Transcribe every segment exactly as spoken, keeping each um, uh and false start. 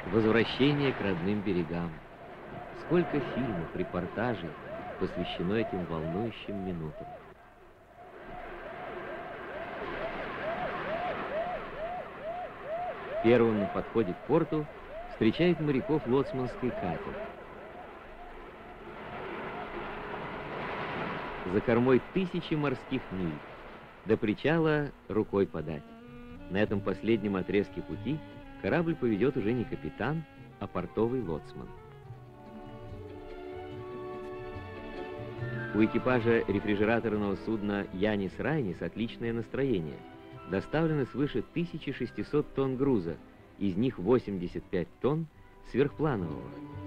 Возвращение к родным берегам. Сколько фильмов, репортажей посвящено этим волнующим минутам. Первым на подходе к порту встречает моряков лоцманский катер. За кормой тысячи морских миль. До причала рукой подать. На этом последнем отрезке пути корабль поведет уже не капитан, а портовый лоцман. У экипажа рефрижераторного судна «Янис Райнис» отличное настроение. Доставлено свыше тысячи шестисот тонн груза, из них восемьдесят пять тонн сверхпланового.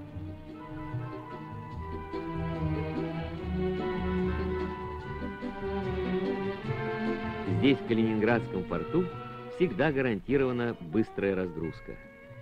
Здесь, в Калининградском порту, всегда гарантирована быстрая разгрузка.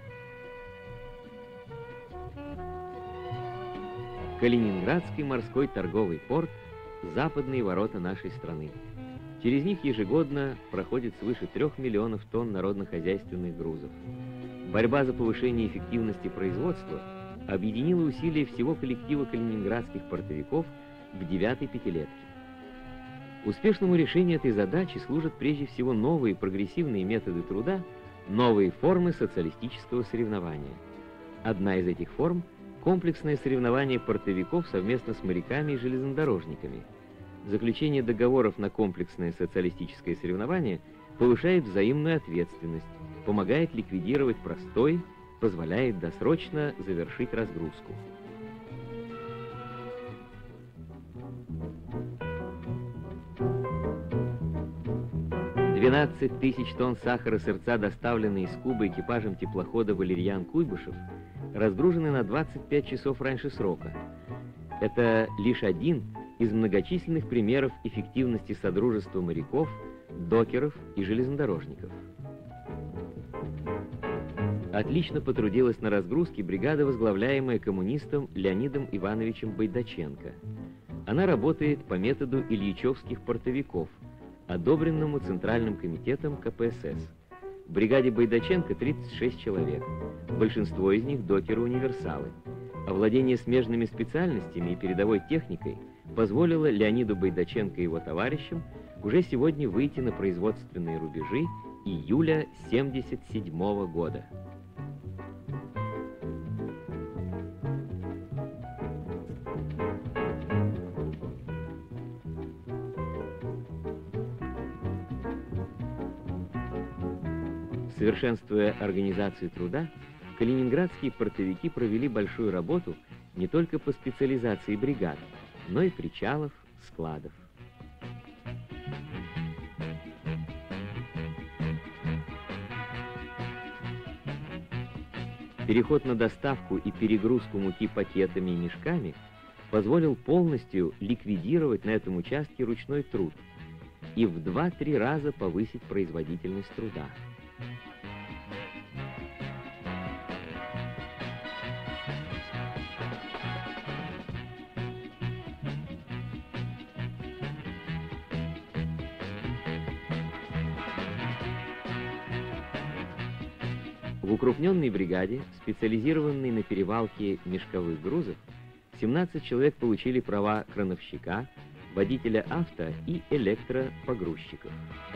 Калининградский морской торговый порт – западные ворота нашей страны. Через них ежегодно проходит свыше трех миллионов тонн народно-хозяйственных грузов. Борьба за повышение эффективности производства объединила усилия всего коллектива калининградских портовиков в девятой пятилетке. Успешному решению этой задачи служат прежде всего новые прогрессивные методы труда, новые формы социалистического соревнования. Одна из этих форм – комплексное соревнование портовиков совместно с моряками и железнодорожниками. Заключение договоров на комплексное социалистическое соревнование повышает взаимную ответственность, помогает ликвидировать простой, позволяет досрочно завершить разгрузку. двенадцать тысяч тонн сахара-сырца, доставленные из Кубы экипажем теплохода «Валерьян Куйбышев», разгружены на двадцать пять часов раньше срока. Это лишь один из многочисленных примеров эффективности содружества моряков, докеров и железнодорожников. Отлично потрудилась на разгрузке бригада, возглавляемая коммунистом Леонидом Ивановичем Байдаченко. Она работает по методу ильичевских портовиков, одобренному Центральным комитетом ка пэ эс эс. В бригаде Байдаченко тридцать шесть человек, большинство из них докеры-универсалы. Овладение смежными специальностями и передовой техникой позволило Леониду Байдаченко и его товарищам уже сегодня выйти на производственные рубежи июля семьдесят седьмого года. Совершенствуя организацию труда, калининградские портовики провели большую работу не только по специализации бригад, но и причалов, складов. Переход на доставку и перегрузку муки пакетами и мешками позволил полностью ликвидировать на этом участке ручной труд и в два-три раза повысить производительность труда. В укрупненной бригаде, специализированной на перевалке мешковых грузов, семнадцать человек получили права крановщика, водителя авто и электропогрузчиков.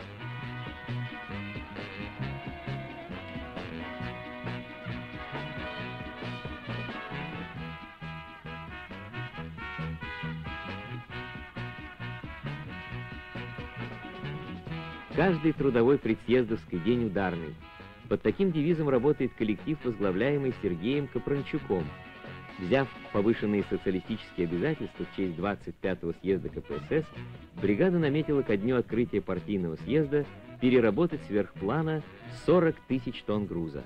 Каждый трудовой предсъездовский день ударный. Под таким девизом работает коллектив, возглавляемый Сергеем Капранчуком. Взяв повышенные социалистические обязательства в честь двадцать пятого съезда ка пэ эс эс, бригада наметила ко дню открытия партийного съезда переработать сверхплана сорок тысяч тонн груза.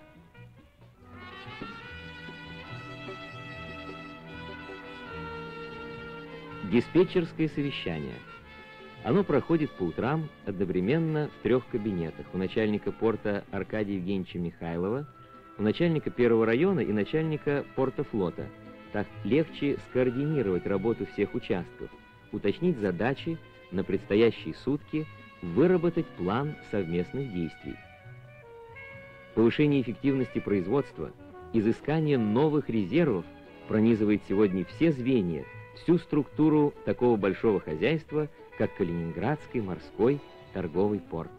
Диспетчерское совещание. Оно проходит по утрам одновременно в трех кабинетах: у начальника порта Аркадия Евгеньевича Михайлова, у начальника первого района и начальника порта флота. Так легче скоординировать работу всех участков, уточнить задачи на предстоящие сутки, выработать план совместных действий. Повышение эффективности производства изыскание новых резервов пронизывает сегодня все звенья, всю структуру такого большого хозяйства, как Калининградский морской торговый порт.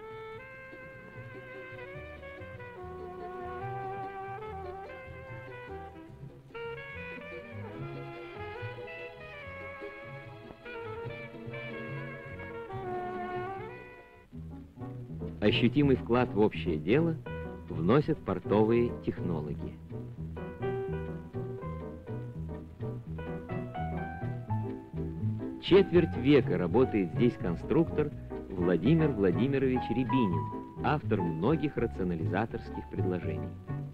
Ощутимый вклад в общее дело вносят портовые технологи. Четверть века работает здесь конструктор Владимир Владимирович Рябинин, автор многих рационализаторских предложений.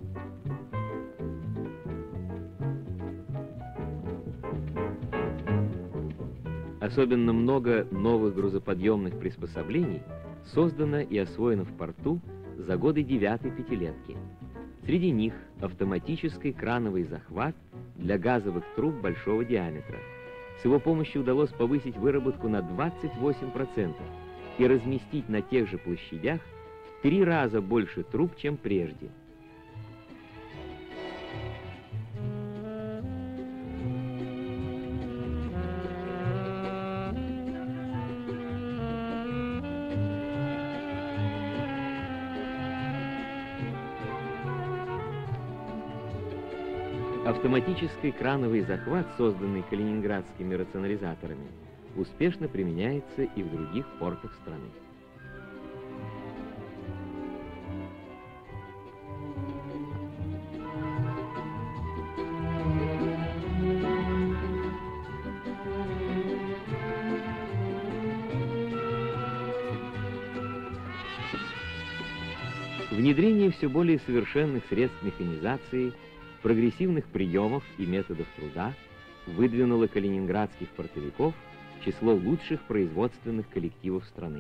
Особенно много новых грузоподъемных приспособлений создано и освоено в порту за годы девятой пятилетки. Среди них автоматический крановый захват для газовых труб большого диаметра. С его помощью удалось повысить выработку на двадцать восемь процентов и разместить на тех же площадях в три раза больше труб, чем прежде. Автоматический крановый захват, созданный калининградскими рационализаторами, успешно применяется и в других портах страны. Внедрение все более совершенных средств механизации, прогрессивных приемов и методов труда выдвинуло калининградских портовиков в число лучших производственных коллективов страны.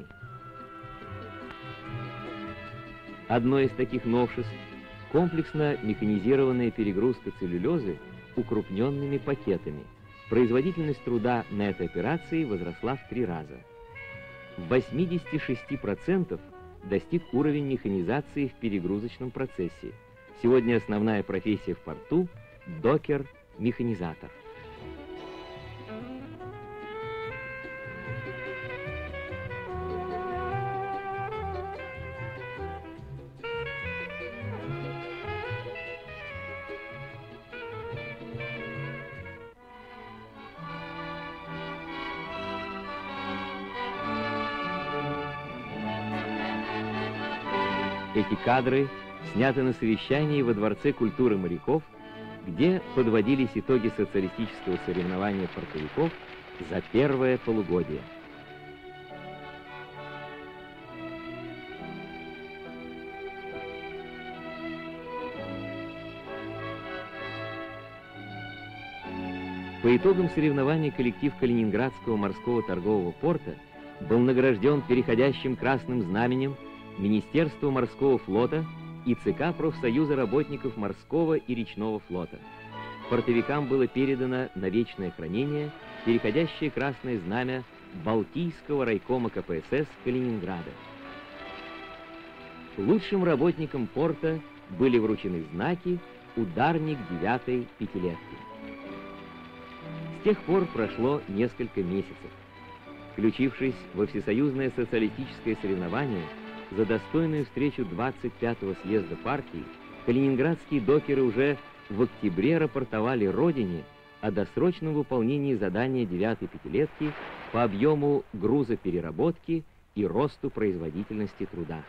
Одно из таких новшеств – комплексно механизированная перегрузка целлюлезы укрупненными пакетами. Производительность труда на этой операции возросла в три раза. В восьмидесяти шести процентах достиг уровень механизации в перегрузочном процессе. Сегодня основная профессия в порту – докер-механизатор. Эти кадры сняты на совещании во Дворце культуры моряков, где подводились итоги социалистического соревнования портовиков за первое полугодие. По итогам соревнований коллектив Калининградского морского торгового порта был награжден переходящим красным знаменем Министерства морского флота и ЦК профсоюза работников морского и речного флота. Портовикам было передано на вечное хранение переходящее красное знамя Балтийского райкома ка пэ эс эс Калининграда. Лучшим работникам порта были вручены знаки «Ударник девятой пятилетки». С тех пор прошло несколько месяцев. Включившись во всесоюзное социалистическое соревнование, за достойную встречу двадцать пятого съезда партии калининградские докеры уже в октябре рапортовали Родине о досрочном выполнении задания девятой пятилетки по объему грузопереработки и росту производительности труда.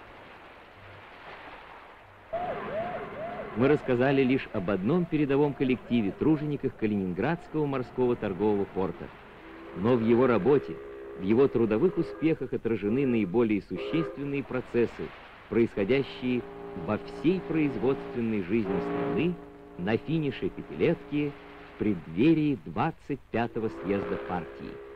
Мы рассказали лишь об одном передовом коллективе тружениках Калининградского морского торгового порта, но в его работе, в его трудовых успехах отражены наиболее существенные процессы, происходящие во всей производственной жизни страны на финише пятилетки в преддверии двадцать пятого съезда партии.